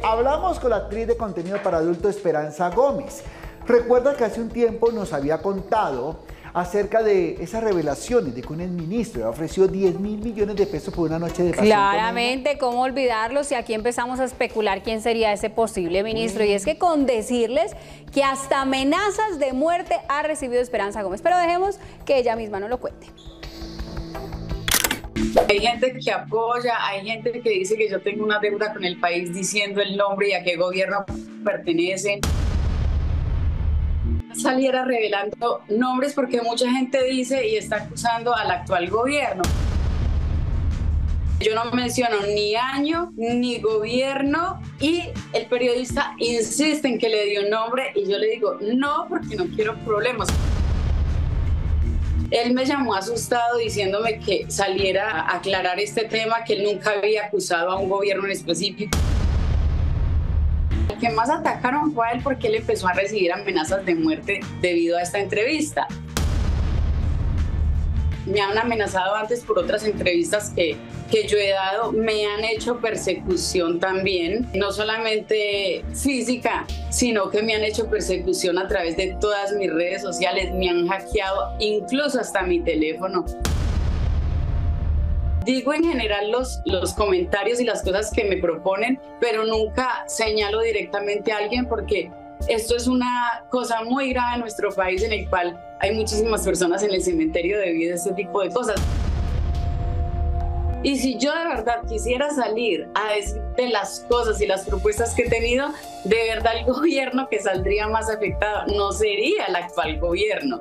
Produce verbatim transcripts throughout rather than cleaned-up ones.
Hablamos con la actriz de contenido para adultos Esperanza Gómez. Recuerda que hace un tiempo nos había contado acerca de esas revelaciones de que un exministro le ofreció diez mil millones de pesos por una noche de pasión. Claramente, ¿cómo olvidarlo si aquí empezamos a especular quién sería ese posible ministro? Y es que con decirles que hasta amenazas de muerte ha recibido Esperanza Gómez. Pero dejemos que ella misma nos lo cuente. Hay gente que apoya, hay gente que dice que yo tengo una deuda con el país diciendo el nombre y a qué gobierno pertenecen. Saliera revelando nombres porque mucha gente dice y está acusando al actual gobierno. Yo no menciono ni año ni gobierno y el periodista insiste en que le dio un nombre y yo le digo no porque no quiero problemas. Él me llamó asustado diciéndome que saliera a aclarar este tema, que él nunca había acusado a un gobierno en específico. El que más atacaron fue a él porque él empezó a recibir amenazas de muerte debido a esta entrevista. Me han amenazado antes por otras entrevistas que, que yo he dado, me han hecho persecución también, no solamente física, sino que me han hecho persecución a través de todas mis redes sociales, me han hackeado incluso hasta mi teléfono. Digo en general los, los comentarios y las cosas que me proponen, pero nunca señalo directamente a alguien porque esto es una cosa muy grave en nuestro país en el cual hay muchísimas personas en el cementerio debido a este tipo de cosas. Y si yo de verdad quisiera salir a decir de las cosas y las propuestas que he tenido, de verdad el gobierno que saldría más afectado no sería el actual gobierno.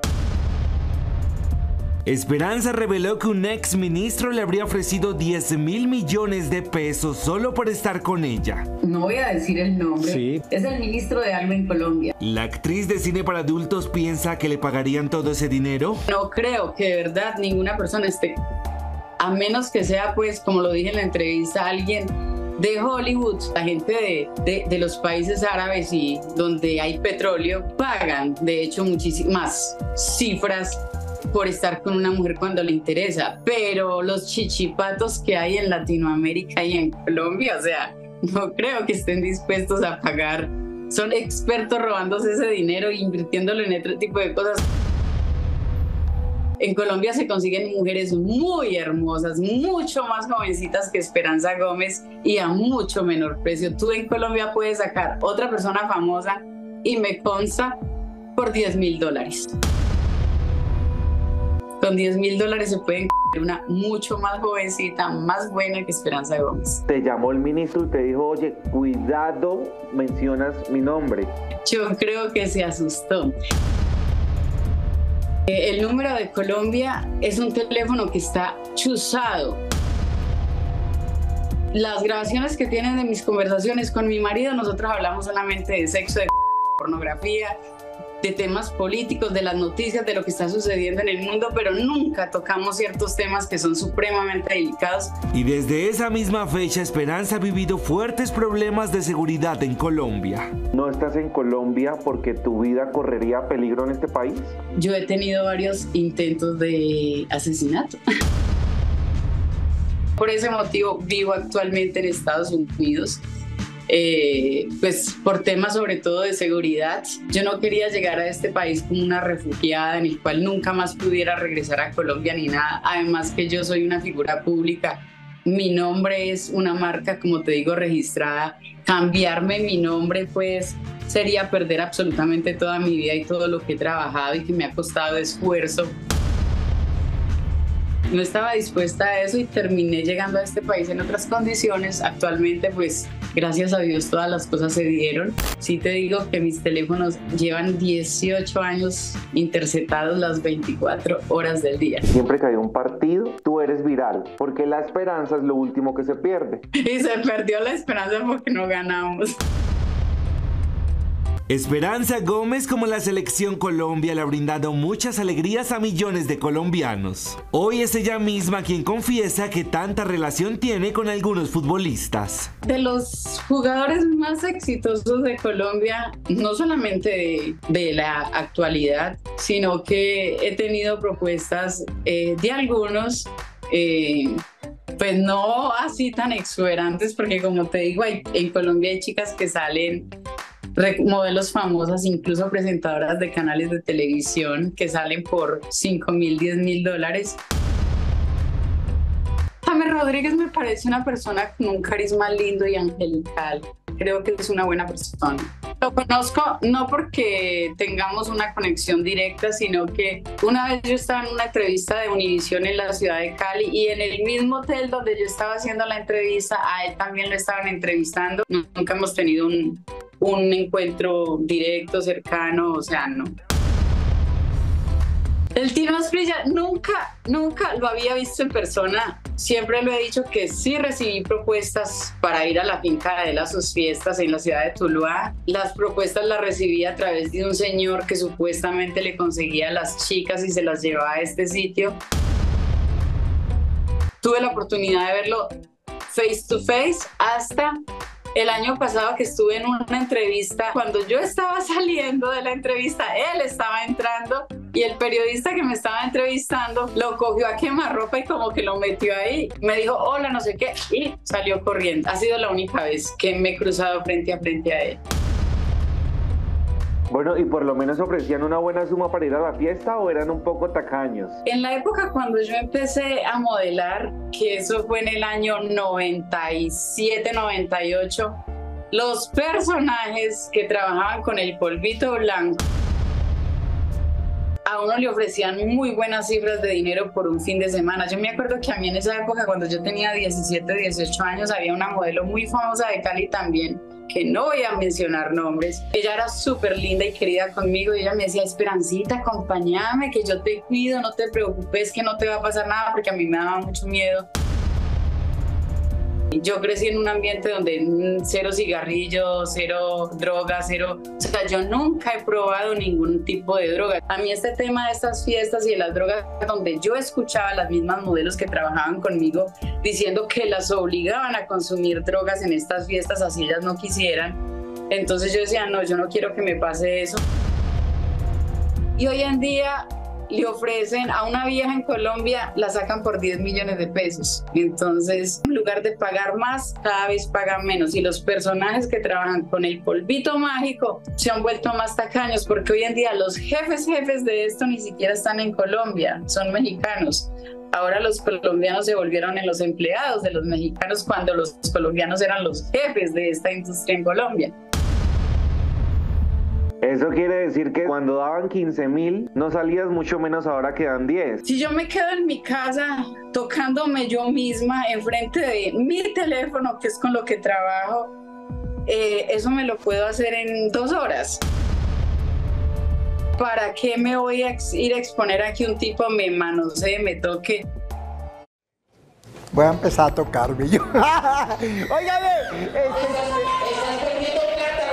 Esperanza reveló que un ex ministro le habría ofrecido diez mil millones de pesos solo por estar con ella. No voy a decir el nombre. Sí. Es el ministro de algo en Colombia. ¿La actriz de cine para adultos piensa que le pagarían todo ese dinero? No creo que de verdad ninguna persona esté, a menos que sea, pues, como lo dije en la entrevista, alguien de Hollywood, la gente de, de, de los países árabes y donde hay petróleo, pagan, de hecho, muchísimas cifras por estar con una mujer cuando le interesa, pero los chichipatos que hay en Latinoamérica y en Colombia, o sea, no creo que estén dispuestos a pagar. Son expertos robándose ese dinero e invirtiéndolo en otro tipo de cosas. En Colombia se consiguen mujeres muy hermosas, mucho más jovencitas que Esperanza Gómez y a mucho menor precio. Tú en Colombia puedes sacar otra persona famosa y me consta por diez mil dólares. Con diez mil dólares se pueden una mucho más jovencita, más buena que Esperanza Gómez. Te llamó el ministro y te dijo, oye, cuidado, mencionas mi nombre. Yo creo que se asustó. El número de Colombia es un teléfono que está chuzado. Las grabaciones que tienen de mis conversaciones con mi marido, nosotros hablamos solamente de sexo, de pornografía, de temas políticos, de las noticias, de lo que está sucediendo en el mundo, pero nunca tocamos ciertos temas que son supremamente delicados. Y desde esa misma fecha, Esperanza ha vivido fuertes problemas de seguridad en Colombia. ¿No estás en Colombia porque tu vida correría peligro en este país? Yo he tenido varios intentos de asesinato. Por ese motivo vivo actualmente en Estados Unidos. Eh, pues por temas sobre todo de seguridad. Yo no quería llegar a este país como una refugiada en el cual nunca más pudiera regresar a Colombia ni nada, además que yo soy una figura pública, mi nombre es una marca, como te digo, registrada. Cambiarme mi nombre pues sería perder absolutamente toda mi vida y todo lo que he trabajado y que me ha costado esfuerzo. No estaba dispuesta a eso y terminé llegando a este país en otras condiciones. Actualmente, pues, gracias a Dios, todas las cosas se dieron. Sí te digo que mis teléfonos llevan dieciocho años interceptados las veinticuatro horas del día. Siempre que hay un partido, tú eres viral, porque la esperanza es lo último que se pierde. Y se perdió la esperanza porque no ganamos. Esperanza Gómez, como la selección Colombia, le ha brindado muchas alegrías a millones de colombianos. Hoy es ella misma quien confiesa que tanta relación tiene con algunos futbolistas. De los jugadores más exitosos de Colombia, no solamente de, de la actualidad, sino que he tenido propuestas eh, de algunos eh, Pues no así tan exuberantes, porque como te digo, hay, en Colombia hay chicas que salen, modelos famosas, incluso presentadoras de canales de televisión, que salen por cinco mil, diez mil dólares. James Rodríguez me parece una persona con un carisma lindo y angelical. Creo que es una buena persona. Lo conozco no porque tengamos una conexión directa, sino que una vez yo estaba en una entrevista de Univisión en la ciudad de Cali y en el mismo hotel donde yo estaba haciendo la entrevista, a él también lo estaban entrevistando. Nunca hemos tenido un, un encuentro directo, cercano, o sea, no. El Tino Asprilla nunca, nunca lo había visto en persona. Siempre lo he dicho que sí recibí propuestas para ir a la finca de él a sus fiestas en la ciudad de Tuluá. Las propuestas las recibí a través de un señor que supuestamente le conseguía a las chicas y se las llevaba a este sitio. Tuve la oportunidad de verlo face to face hasta el año pasado, que estuve en una entrevista. Cuando yo estaba saliendo de la entrevista, él estaba entrando y el periodista que me estaba entrevistando lo cogió a quemarropa y como que lo metió ahí. Me dijo, hola, no sé qué, y salió corriendo. Ha sido la única vez que me he cruzado frente a frente a él. Bueno, ¿y por lo menos ofrecían una buena suma para ir a la fiesta o eran un poco tacaños? En la época cuando yo empecé a modelar, que eso fue en el año noventa y siete, noventa y ocho, los personajes que trabajaban con el polvito blanco a uno le ofrecían muy buenas cifras de dinero por un fin de semana. Yo me acuerdo que a mí en esa época, cuando yo tenía diecisiete, dieciocho años, había una modelo muy famosa de Cali también, que no voy a mencionar nombres. Ella era súper linda y querida conmigo y ella me decía, Esperancita, acompáñame, que yo te cuido, no te preocupes, que no te va a pasar nada, porque a mí me daba mucho miedo. Yo crecí en un ambiente donde cero cigarrillos, cero drogas, cero... O sea, yo nunca he probado ningún tipo de droga. A mí este tema de estas fiestas y de las drogas, donde yo escuchaba a las mismas modelos que trabajaban conmigo diciendo que las obligaban a consumir drogas en estas fiestas así ellas no quisieran. Entonces yo decía, no, yo no quiero que me pase eso. Y hoy en día le ofrecen a una vieja en Colombia, la sacan por diez millones de pesos. Entonces, en lugar de pagar más, cada vez pagan menos. Y los personajes que trabajan con el polvito mágico se han vuelto más tacaños, porque hoy en día los jefes jefes de esto ni siquiera están en Colombia, son mexicanos. Ahora los colombianos se volvieron en los empleados de los mexicanos, cuando los colombianos eran los jefes de esta industria en Colombia. Eso quiere decir que cuando daban quince mil, no salías mucho menos ahora que dan diez. Si yo me quedo en mi casa tocándome yo misma enfrente de mi teléfono, que es con lo que trabajo, eh, eso me lo puedo hacer en dos horas. ¿Para qué me voy a ir a exponer a que un tipo me manosee, me toque? Voy a empezar a tocarme yo. Óigame, este...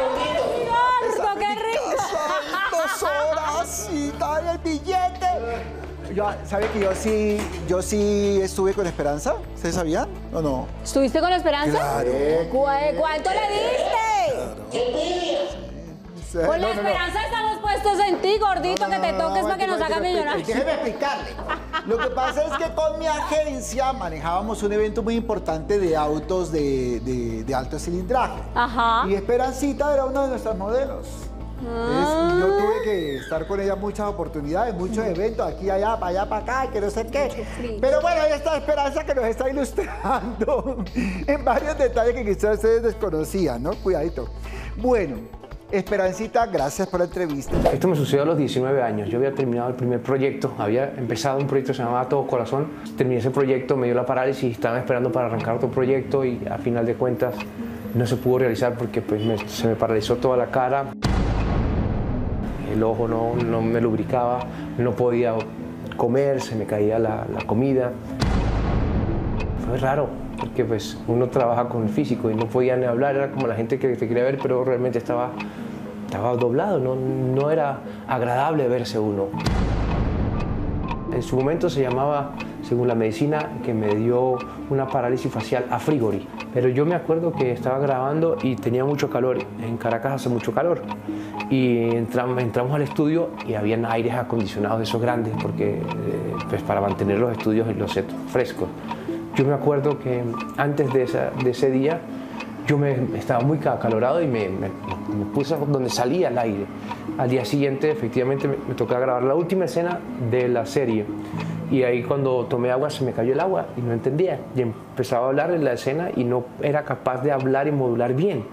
Dos horas y tal el billete. Yo, ¿sabe que yo sí, yo sí estuve con Esperanza? ¿Ustedes sabían o no? ¿Estuviste con Esperanza? Claro. ¿Cu ¿Cuánto le diste? Sí. Con la No, no, no. Esperanza estamos puestos en ti, gordito, No, no, que te no, toques no, para que nos haga millonarios. Déjeme explicarle. Lo que pasa es que con mi agencia manejábamos un evento muy importante de autos de, de, de alto cilindraje. Ajá. Y Esperancita era una de nuestras modelos. Ah. Es, yo tuve que estar con ella muchas oportunidades, muchos eventos, aquí, allá, para allá, para acá, que no sé qué. Pero bueno, ahí está Esperanza que nos está ilustrando en varios detalles que quizás ustedes desconocían, ¿no? Cuidadito. Bueno, Esperancita, gracias por la entrevista. Esto me sucedió a los diecinueve años. Yo había terminado el primer proyecto, había empezado un proyecto que se llamaba Todo Corazón. Terminé ese proyecto, me dio la parálisis, estaba esperando para arrancar otro proyecto y a final de cuentas no se pudo realizar porque pues, me, se me paralizó toda la cara. El ojo no, no me lubricaba, no podía comer, se me caía la, la comida. Fue raro, porque pues uno trabaja con el físico y no podía ni hablar, era como la gente que te quería ver, pero realmente estaba, estaba doblado, no, no era agradable verse uno. En su momento se llamaba, según la medicina, que me dio una parálisis facial a frigori. Pero yo me acuerdo que estaba grabando y tenía mucho calor. En Caracas hace mucho calor. Y entramos, entramos al estudio y habían aires acondicionados de esos grandes, porque, eh, pues para mantener los estudios y los sets frescos. Yo me acuerdo que antes de, esa, de ese día yo me, estaba muy acalorado y me, me, me puse donde salía el aire. Al día siguiente efectivamente me, me tocó grabar la última escena de la serie y ahí cuando tomé agua se me cayó el agua y no entendía y empezaba a hablar en la escena y no era capaz de hablar y modular bien.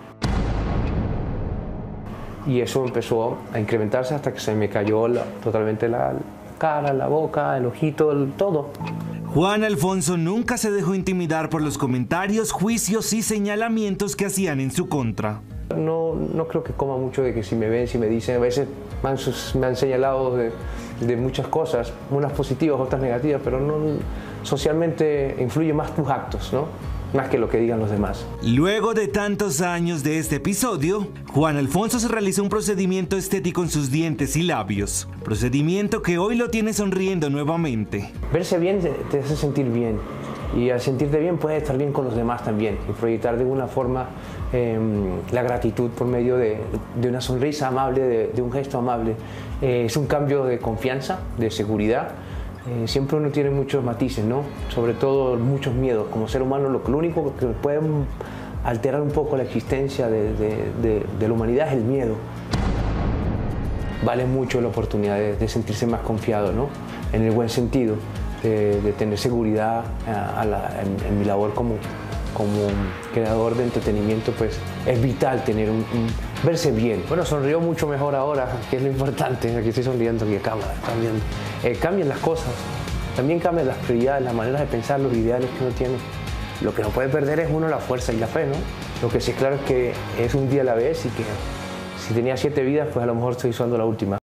Y eso empezó a incrementarse hasta que se me cayó la, totalmente la cara, la boca, el ojito, el, todo. Juan Alfonso nunca se dejó intimidar por los comentarios, juicios y señalamientos que hacían en su contra. No, no creo que coma mucho de que si me ven, si me dicen, a veces me han, me han señalado de, de muchas cosas, unas positivas, otras negativas, pero no, socialmente influye más tus actos, ¿no? Más que lo que digan los demás. Luego de tantos años de este episodio, Juan Alfonso se realizó un procedimiento estético en sus dientes y labios, procedimiento que hoy lo tiene sonriendo nuevamente. Verse bien te hace sentir bien y al sentirte bien puedes estar bien con los demás también y proyectar de alguna forma eh, la gratitud por medio de, de una sonrisa amable, de, de un gesto amable. Eh, es un cambio de confianza, de seguridad. Eh, siempre uno tiene muchos matices, ¿no? Sobre todo muchos miedos. Como ser humano lo, lo único que puede alterar un poco la existencia de, de, de, de la humanidad es el miedo. Vale mucho la oportunidad de, de sentirse más confiado, ¿no? En el buen sentido, de, de tener seguridad a, a la, en, en mi labor como, como creador de entretenimiento, pues es vital tener un, un verse bien. Bueno, sonrío mucho mejor ahora, que es lo importante. Aquí estoy sonriendo, aquí a cámara, también. Eh, cambian las cosas, también cambian las prioridades, las maneras de pensar, los ideales que uno tiene. Lo que no puede perder es uno la fuerza y la fe, ¿no? Lo que sí es claro es que es un día a la vez y que si tenía siete vidas, pues a lo mejor estoy usando la última.